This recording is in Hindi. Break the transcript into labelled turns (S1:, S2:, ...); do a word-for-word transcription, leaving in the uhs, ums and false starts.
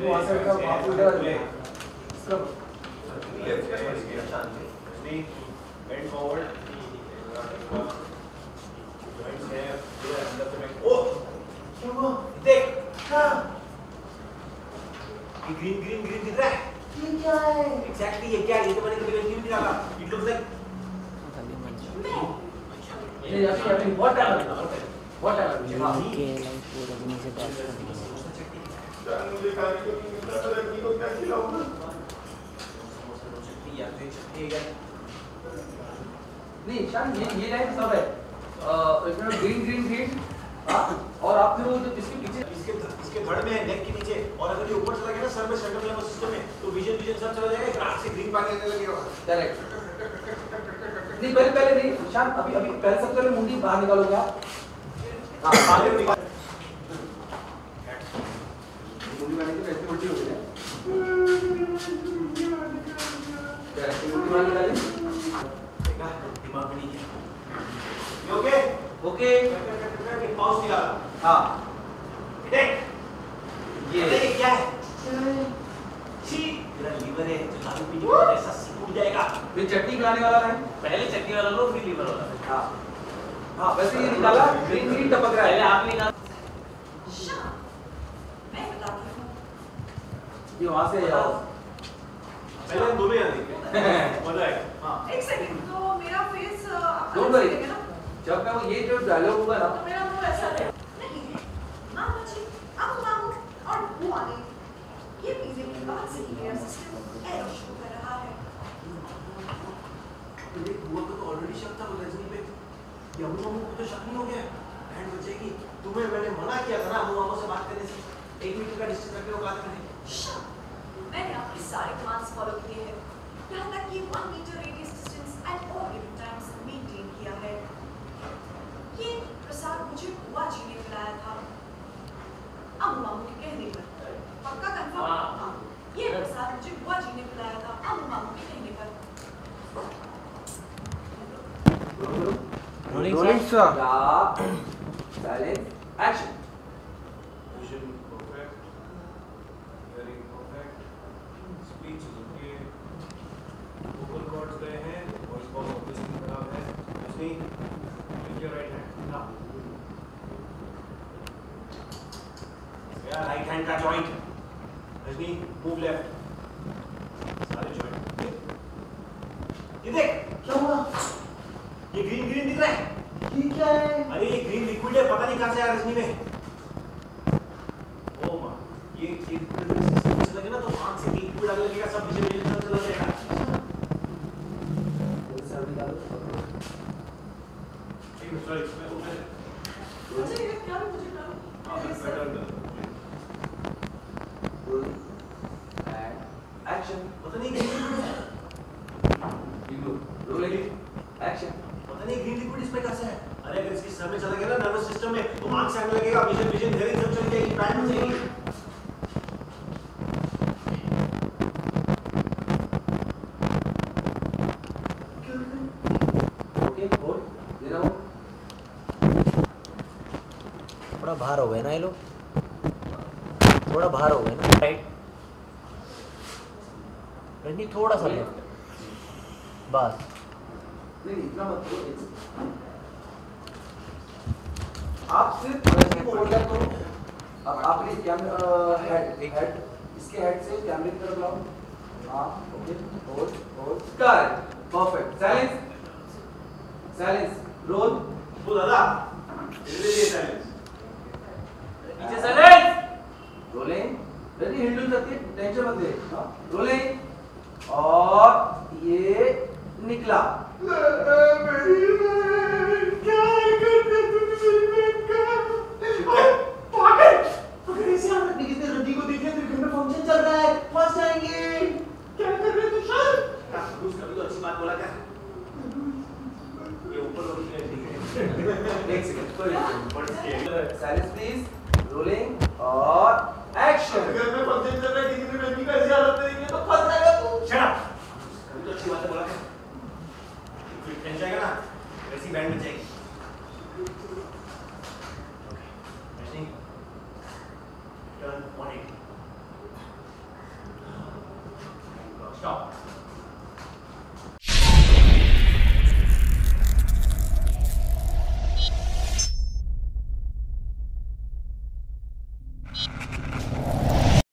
S1: वहां से उठा वहां से उठा सब
S2: bend forward joints है पूरे अंदर से मैं ओ क्या हुआ देख हां ये ग्रीन ग्रीन ग्रीन दिख रहा है
S1: ये क्या है
S2: एग्जैक्टली ये क्या है ये तो मैंने कभी कंटिन्यू नहीं डाला इट लुक्स लाइक
S1: ये अभी अभी बहुत टाइम लगेगा बहुत टाइम लगेगा
S3: के लाइक पूरा दिन से बात करनी है
S2: जान मुझे खाने को नहीं मिल रहा लड़की को क्या खिलाऊंगा या तो चटनी या
S1: नहीं शान ये ये लाइन सब है इसमें ग्रीन ग्रीन ग्रीन हां और आपने वो जो इसके पीछे
S2: इसके इसके धड़ में है नेक के नीचे और अगर ये ऊपर चला गया ना सर में सेंट्रल नर्वस सिस्टम में तो विजन विजन सब चला जाएगा ग्राफ से ग्रीन पानी आने लगेगा
S1: करेक्ट नहीं पहले पहले नहीं शान अभी अभी पहले सबसे पहले मुंडी बाहर निकालोगे आप हां बाहर निकाल मुंडी मारने के ऐसे उल्टी हो गई है करेक्ट मुंडी मार निकाले
S2: देखा दिमाग में नहीं है ये ओके
S1: ओके
S2: पाउस निकाला
S1: हां
S2: देख ये ये क्या है छी तेरा लीवर है जो दारू पीने के बाद ऐसा सिकुड़ जाएगा
S1: फिर चटनी खिलाने वाला है
S2: पहले चटनी वाला लो फिर लीवर वाला
S1: हां हां वैसे ये निकाला ग्रीन ग्रीन टपक रहा है
S2: पहले आप निकाल
S4: मैं बताती हूं
S1: ये वहां से जाओ
S2: पहले हम दोनों यहां देखें मजा आएगा हां
S4: एक सेकंड तो मेरा फेस आपका
S1: डोंट वरी
S4: लगेगा ना
S1: जब मैं वो ये जो डायलॉग होगा ना
S4: तो मेरा मुंह ऐसा है नहीं मां बच्ची अब मामू और बुआ ने ये पीने के बाद से ही मेरा सिस्टम एरर शो कर रहा है
S2: ये बुआ को तो ऑलरेडी शक था वो रजनी पे ये अम्मू अम्मू को तो शक नहीं हो गया बैंड बजेगी तुम्हें मैंने मना किया था ना अम्मू अम्मू से बात करने से एक मीटर का डिस्टेंस रख के वो बात करने
S4: शट मैंने आपके सारे कमांड्स फॉलो किए हैं यहां तक कि one meter radius distance at all given times maintain किया है ये प्रसाद मुझे बुआ जी ने खिलाया था अम्मू मामू के कहने पर पक्का कंफर्म हाँ ये प्रसाद मुझे बुआ जी ने खिलाया था अम्मू मामू के कहने पर
S3: rolling sir
S1: silence action
S2: vision perfect hearing perfect speech is okay vocal cords गए हैं वॉइस बॉक्स ऑब्वियसली खराब है Rajni use your right hand now या राइट हैंड का जॉइंट रजनी मूव लेफ्ट सारे जॉइंट ये देख क्या हुआ ये ग्रीन ग्रीन दिख रहा है
S1: ये क्या है
S2: अरे ये ग्रीन लिक्विड है पता नहीं कहां से आया रजनी में ओ मां ये एक सिस्टम से लगे ना तो आंख से लिक्विड आने लगेगा सब विजन विजन सब चला जाएगा
S1: सर निकालो
S2: ठीक है सॉरी मैं ऊपर
S4: मुझे ये क्या मुझे करो
S2: हां बेटर कर
S1: रोल एंड एक्शन
S2: पता नहीं ग्रीन
S1: रोलिंग एक्शन
S2: पता नहीं ग्रीन लिक्विड इसमें कैसे है अरे अगर इसके सर में चला गया ना नर्वस सिस्टम में तो आंख से आने लगेगा विजन विजन हियरिंग सब चली जाएगी बैंड में जाएगी
S1: ओके होल्ड देना हो
S3: थोड़ा बाहर हो गए ना ये लोग थोड़ा बाहर हो गए ना राइट रजनी थोड़ा सा लेफ्ट बस
S1: नहीं नहीं इतना मत करो आप सिर्फ रजनी को होल्ड करो अब आपने कैमरा हेड हेड इसके हेड से कैमरे की तरफ लाओ हां ओके होल्ड होल्ड कर परफेक्ट साइलेंस साइलेंस रोल
S2: वो दादा धीरे धीरे साइलेंस
S1: नीचे साइलेंस रोलिंग रजनी हिंडल करती है टेंशन मत ले हां रोलिंग और ये निकला मेरी बहन क्या करते तुम मेरी बहन का पागल अगर ऐसे हालत में किसी रद्दी को देखे तो घर में फंक्शन चल रहा है फंस जाएंगे क्या कर रहे हो तुषार
S2: कुछ कभी तो अच्छी बात बोला कर ये ऊपर वाली है ठीक है
S1: एक सेकंड कोई
S2: बट
S1: साइलेंस प्लीज रोलिंग और एक्शन
S2: घर में फंक्शन चल रहा है किसी ने रद्दी का ऐसी हालत में देखे तो फंस जाएगा तू शट अप कभी तो अच्छी बात बोला कर फिर टेंशन जाएगा ना वैसी बैंड में जाएगी okay Rajni turn one eighty